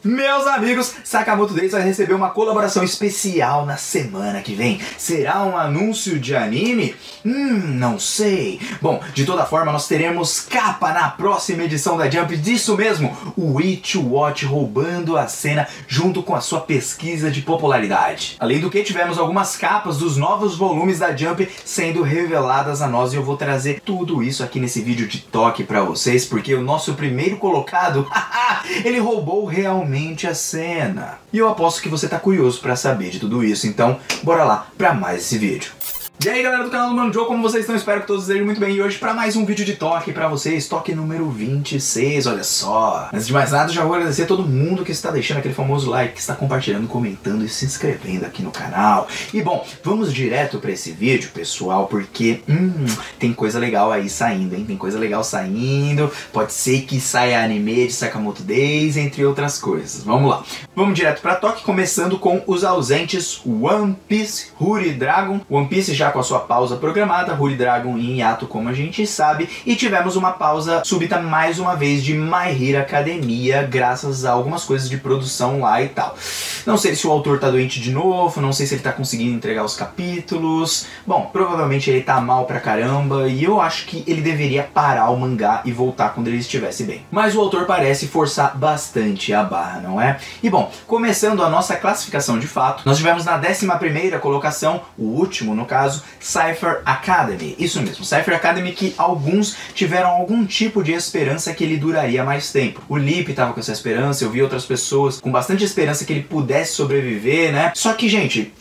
Meus amigos, Sakamoto Days vai receber uma colaboração especial na semana que vem. Será um anúncio de anime? Não sei. Bom, de toda forma, nós teremos capa na próxima edição da Jump disso mesmo, o Ichiwatch roubando a cena junto com a sua pesquisa de popularidade. Além do que, tivemos algumas capas dos novos volumes da Jump sendo reveladas a nós e eu vou trazer tudo isso aqui nesse vídeo de toque pra vocês, porque o nosso primeiro colocado, ele roubou realmente a cena. E eu aposto que você tá curioso pra saber de tudo isso, então bora lá pra mais esse vídeo. E aí galera do canal do Mano Joe, como vocês estão? Espero que todos estejam muito bem. E hoje para mais um vídeo de toque pra vocês, toque número 26, olha só. Antes de mais nada, já vou agradecer a todo mundo que está deixando aquele famoso like, que está compartilhando, comentando e se inscrevendo aqui no canal. E bom, vamos direto pra esse vídeo, pessoal, porque tem coisa legal aí saindo, hein? Tem coisa legal saindo, pode ser que saia anime de Sakamoto Days, entre outras coisas. Vamos lá. Vamos direto pra toque, começando com os ausentes One Piece, Huri Dragon. One Piece já com a sua pausa programada, Huri Dragon em hiato, como a gente sabe, e tivemos uma pausa súbita mais uma vez de My Hero Academia, graças a algumas coisas de produção lá e tal. Não sei se o autor tá doente de novo, não sei se ele tá conseguindo entregar os capítulos. Bom, provavelmente ele tá mal pra caramba e eu acho que ele deveria parar o mangá e voltar quando ele estivesse bem. Mas o autor parece forçar bastante a barra, não é? E bom, começando a nossa classificação de fato, nós tivemos na 11ª colocação, o último no caso, Cypher Academy. Isso mesmo, Cypher Academy, que alguns tiveram algum tipo de esperança que ele duraria mais tempo. O Lip tava com essa esperança, eu vi outras pessoas com bastante esperança que ele pudesse sobreviver, né? Só que, gente,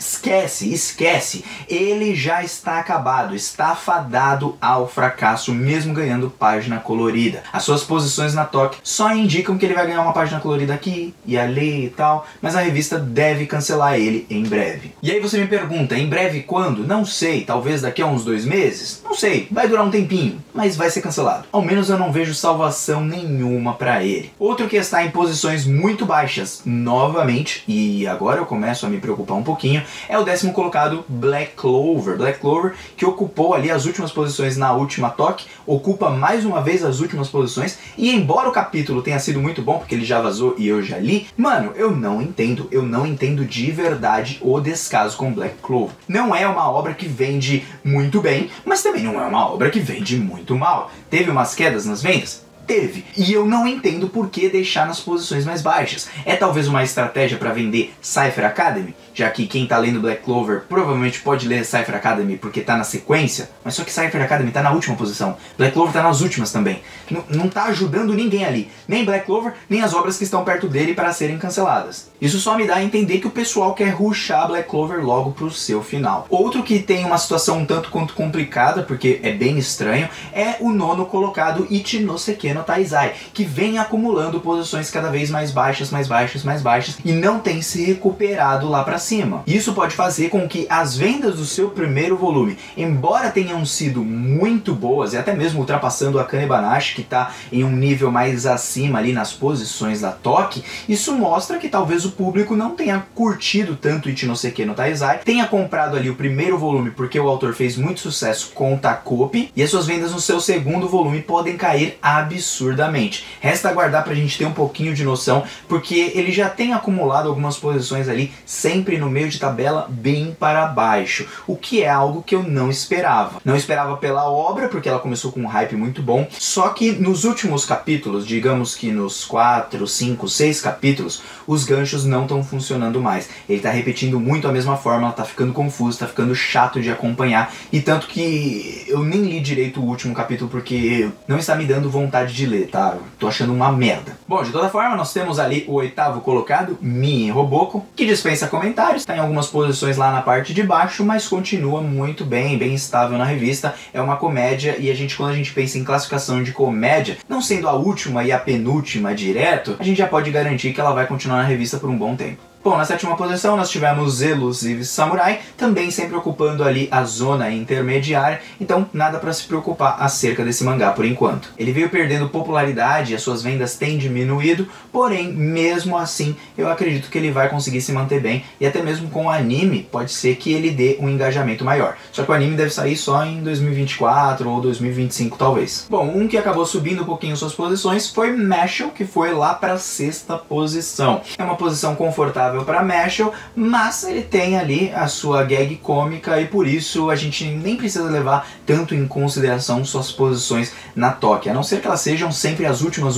esquece. Ele já está acabado, está fadado ao fracasso, mesmo ganhando página colorida. As suas posições na Toque só indicam que ele vai ganhar uma página colorida aqui e ali e tal, mas a revista deve cancelar ele em breve. E aí você me pergunta, em breve quando? Não sei, talvez daqui a uns 2 meses? Não sei, vai durar um tempinho, mas vai ser cancelado. Ao menos eu não vejo salvação nenhuma pra ele. Outro que está em posições muito baixas, novamente, e agora eu começo a me preocupar um pouquinho, é o 10º colocado Black Clover. Black Clover, que ocupou ali as últimas posições na última Toque, ocupa mais uma vez as últimas posições, e embora o capítulo tenha sido muito bom, porque ele já vazou e eu já li, mano, eu não entendo de verdade o descaso com Black Clover. Não é uma obra que vende muito bem, mas também não é uma obra que vende muito mal. Teve umas quedas nas vendas? Teve. E eu não entendo por que deixar nas posições mais baixas. É talvez uma estratégia para vender Cypher Academy? Já que quem tá lendo Black Clover provavelmente pode ler Cypher Academy porque tá na sequência, mas só que Cypher Academy tá na última posição. Black Clover tá nas últimas também. Não tá ajudando ninguém ali. Nem Black Clover, nem as obras que estão perto dele para serem canceladas. Isso só me dá a entender que o pessoal quer rushar Black Clover logo pro seu final. Outro que tem uma situação um tanto quanto complicada, porque é bem estranho, é o 9º colocado Ichinoseki no Taizai, que vem acumulando posições cada vez mais baixas, e não tem se recuperado lá pra cima. Isso pode fazer com que as vendas do seu primeiro volume, embora tenham sido muito boas, e até mesmo ultrapassando a Kanebanashi, que tá em um nível mais acima ali nas posições da Toque, isso mostra que talvez o público não tenha curtido tanto Ichinoseki no Taizai, tenha comprado ali o primeiro volume porque o autor fez muito sucesso com o Takopi, e as suas vendas no seu segundo volume podem cair absurdamente. Resta aguardar pra gente ter um pouquinho de noção, porque ele já tem acumulado algumas posições ali, sempre no meio de tabela, bem para baixo, o que é algo que eu não esperava. Não esperava pela obra, porque ela começou com um hype muito bom, só que nos últimos capítulos, digamos que nos 4, 5, 6 capítulos, os ganchos não estão funcionando mais. Ele tá repetindo muito a mesma fórmula, tá ficando confuso, tá ficando chato de acompanhar, e tanto que eu nem li direito o último capítulo porque não está me dando vontade de ler, tá? Eu tô achando uma merda. Bom, de toda forma, nós temos ali o 8º colocado, Mii Roboko, que dispensa comentários, tá em algumas posições lá na parte de baixo, mas continua muito bem estável na revista. É uma comédia e quando a gente pensa em classificação de comédia, não sendo a última e a penúltima direto, a gente já pode garantir que ela vai continuar na revista por um bom tempo. Bom, na sétima posição nós tivemos Elusive Samurai, também sempre ocupando ali a zona intermediária, então nada para se preocupar acerca desse mangá por enquanto. Ele veio perdendo popularidade, as suas vendas têm diminuído, porém, mesmo assim, eu acredito que ele vai conseguir se manter bem, e até mesmo com o anime, pode ser que ele dê um engajamento maior. Só que o anime deve sair só em 2024 ou 2025 talvez. Bom, um que acabou subindo um pouquinho suas posições foi Mashle, que foi lá para a sexta posição. É uma posição confortável para Mashle, mas ele tem ali a sua gag cômica e por isso a gente nem precisa levar tanto em consideração suas posições na Toque, a não ser que elas sejam sempre as últimas.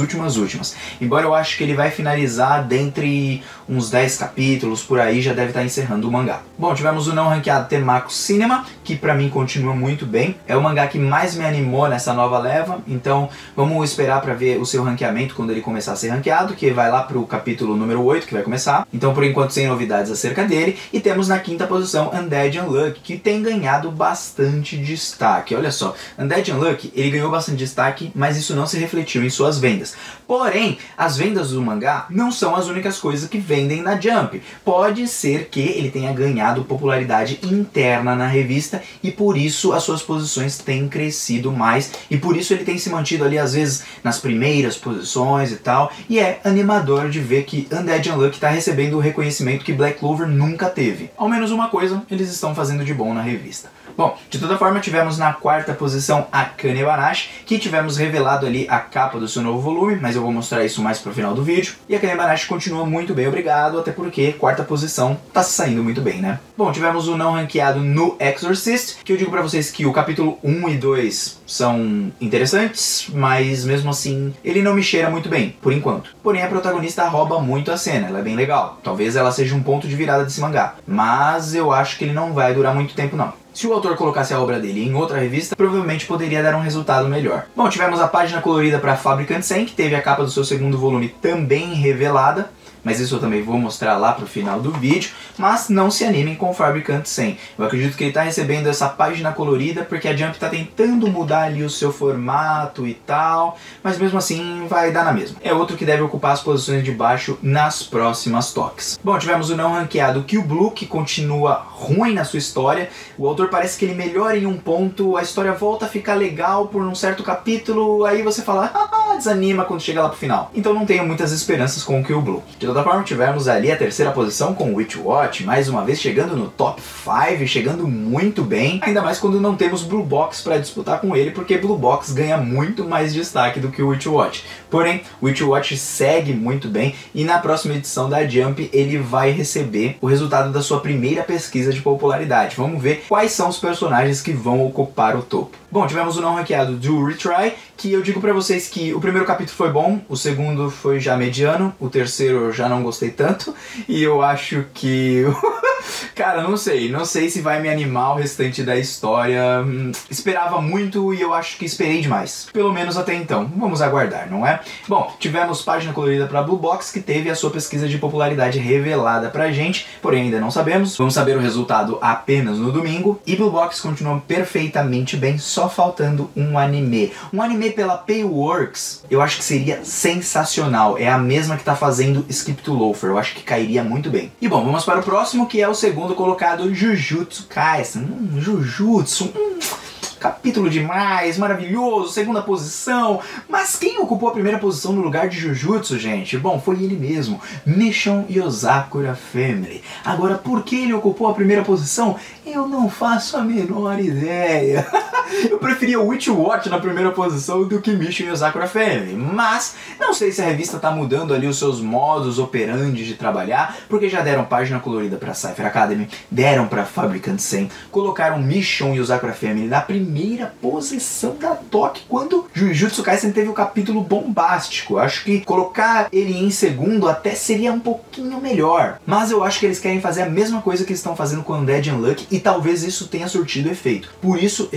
Embora eu acho que ele vai finalizar dentre uns 10 capítulos, por aí já deve estar encerrando o mangá. Bom, tivemos o não ranqueado Temako Cinema, que pra mim continua muito bem. É o mangá que mais me animou nessa nova leva, então vamos esperar pra ver o seu ranqueamento quando ele começar a ser ranqueado, que vai lá pro capítulo número 8, que vai começar. Então por enquanto sem novidades acerca dele. E temos na quinta posição Undead Unluck, que tem ganhado bastante destaque. Olha só, Undead Unluck, ele ganhou bastante destaque, mas isso não se refletiu em suas vendas. Porém, as vendas do mangá não são as únicas coisas que vendem na Jump. Pode ser que ele tenha ganhado popularidade interna na revista e por isso as suas posições têm crescido mais e por isso ele tem se mantido ali às vezes nas primeiras posições e tal. E é animador de ver que Undead Unluck está recebendo o reconhecimento que Black Clover nunca teve. Ao menos uma coisa eles estão fazendo de bom na revista. Bom, de toda forma tivemos na quarta posição a Kanebanashi, que tivemos revelado ali a capa do seu novo volume, mas eu vou mostrar isso mais pro final do vídeo. E a Kanebanashi continua muito bem, obrigado, até porque quarta posição tá saindo muito bem, né? Bom, tivemos o não ranqueado no Exorcist, que eu digo pra vocês que o capítulo 1 e 2 são interessantes, mas mesmo assim ele não me cheira muito bem, por enquanto. Porém a protagonista rouba muito a cena, ela é bem legal. Talvez ela seja um ponto de virada desse mangá, mas eu acho que ele não vai durar muito tempo não. Se o autor colocasse a obra dele em outra revista, provavelmente poderia dar um resultado melhor. Bom, tivemos a página colorida para Fabricant 100, que teve a capa do seu segundo volume também revelada, mas isso eu também vou mostrar lá pro final do vídeo, mas não se animem com o Fabricant 100. Eu acredito que ele está recebendo essa página colorida porque a Jump está tentando mudar ali o seu formato e tal, mas mesmo assim vai dar na mesma. É outro que deve ocupar as posições de baixo nas próximas toques. Bom, tivemos o não ranqueado Kill Blue, que continua ruim na sua história. O autor parece que ele melhora em um ponto, a história volta a ficar legal por um certo capítulo, aí você fala, desanima quando chega lá pro final. Então não tenho muitas esperanças com o Kill Blue. De toda forma, tivemos ali a terceira posição com Witch Watch, mais uma vez chegando no top 5, chegando muito bem, ainda mais quando não temos Blue Box para disputar com ele, porque Blue Box ganha muito mais destaque do que o Witch Watch. Porém, Witch Watch segue muito bem e na próxima edição da Jump ele vai receber o resultado da sua primeira pesquisa de popularidade. Vamos ver quais são os personagens que vão ocupar o topo. Bom, tivemos o não ranqueado do Retry, que eu digo pra vocês que o primeiro capítulo foi bom, o segundo foi já mediano, o terceiro eu já não gostei tanto, e eu acho que... Cara, não sei se vai me animar o restante da história. Esperava muito e eu acho que esperei demais. Pelo menos até então. Vamos aguardar, não é? Bom, tivemos página colorida para Blue Box, que teve a sua pesquisa de popularidade revelada pra gente, porém ainda não sabemos. Vamos saber o resultado apenas no domingo. E Blue Box continua perfeitamente bem, só faltando um anime. Um anime pela Payworks, eu acho que seria sensacional. É a mesma que tá fazendo Skip to Loafer. Eu acho que cairia muito bem. E bom, vamos para o próximo, que é o segundo colocado, Jujutsu Kaisen. Jujutsu, capítulo demais, maravilhoso, segunda posição. Mas quem ocupou a primeira posição no lugar de Jujutsu, gente? Bom, foi ele mesmo, Mission Yozakura Family. Agora, por que ele ocupou a primeira posição? Eu não faço a menor ideia. Eu preferia Witch Watch na primeira posição do que Mission Yozakura Family, mas não sei se a revista tá mudando ali os seus modos operandi de trabalhar, porque já deram página colorida pra Cypher Academy, deram pra Fabricant 100, colocaram Mission Yozakura Family na primeira posição da Toque, quando Jujutsu Kaisen teve o capítulo bombástico. Acho que colocar ele em segundo até seria um pouquinho melhor, mas eu acho que eles querem fazer a mesma coisa que estão fazendo com Undead Unluck e talvez isso tenha surtido efeito. Por isso eles vão tentar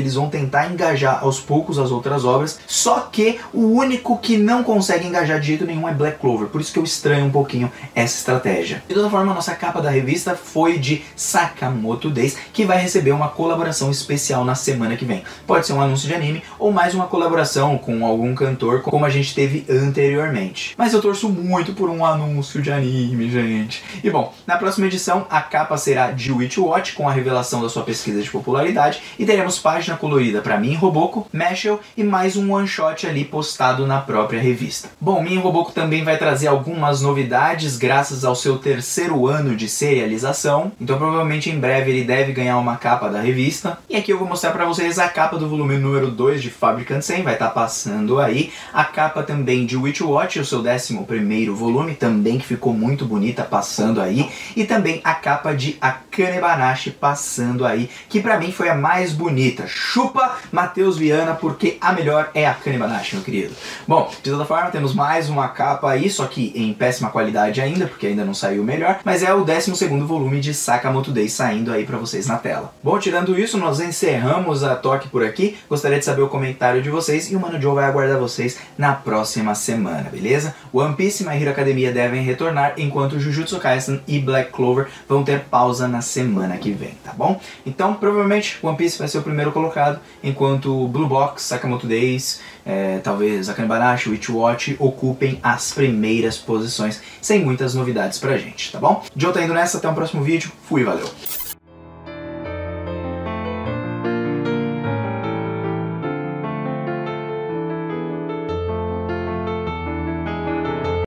tentar engajar aos poucos as outras obras, só que o único que não consegue engajar de jeito nenhum é Black Clover, por isso que eu estranho um pouquinho essa estratégia. De toda forma, a nossa capa da revista foi de Sakamoto Days, que vai receber uma colaboração especial na semana que vem. Pode ser um anúncio de anime ou mais uma colaboração com algum cantor, como a gente teve anteriormente. Mas eu torço muito por um anúncio de anime, gente. E bom, na próxima edição a capa será de Witch Watch, com a revelação da sua pesquisa de popularidade, e teremos página colorida para Min Roboco, Mashal e mais um one shot ali postado na própria revista. Bom, Min Roboco também vai trazer algumas novidades graças ao seu terceiro ano de serialização, então provavelmente em breve ele deve ganhar uma capa da revista. E aqui eu vou mostrar para vocês a capa do volume número 2 de Fabricant Sen, vai estar passando aí. A capa também de Witch Watch, o seu 11º volume, também que ficou muito bonita, passando aí. E também a capa de Akane Banashi passando aí, que pra mim foi a mais bonita. Chupa Matheus Viana, porque a melhor é a Akane Banashi, meu querido. Bom, de toda forma, temos mais uma capa aí, só que em péssima qualidade ainda, porque ainda não saiu o melhor, mas é o 12º volume de Sakamoto Days saindo aí pra vocês na tela. Bom, tirando isso, nós encerramos a Toque por aqui. Gostaria de saber o comentário de vocês e o Mano Joe vai aguardar vocês na próxima semana, beleza? One Piece e My Hero Academia devem retornar, enquanto Jujutsu Kaisen e Black Clover vão ter pausa na semana que vem, tá bom? Então, provavelmente, One Piece vai ser o primeiro colocado, enquanto Blue Box, Sakamoto Days, talvez Akane Banashi, Witch Watch ocupem as primeiras posições, sem muitas novidades pra gente, tá bom? Joe tá indo nessa, até o próximo vídeo, fui, valeu!